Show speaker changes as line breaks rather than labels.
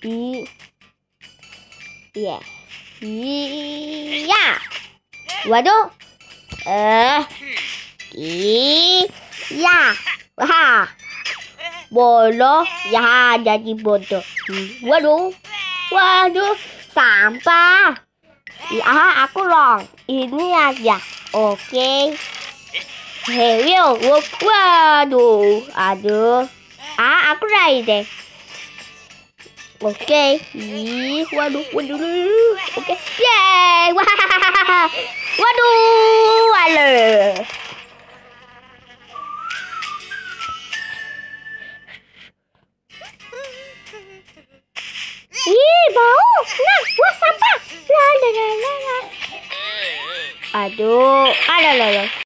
Iya. Iya. Waduh. Iya. Wah. Bodoh. Ya, jadi bodoh. Waduh. Waduh. Sampah. Ya, aku long. Ini aja. Oke. Heo. Waduh. Aduh. Aku raih deh. Oke. Waduh. Oke. Yeay. Wah. Waduh. Aduh. Bau. Nah, wah sampah. La. Aduh.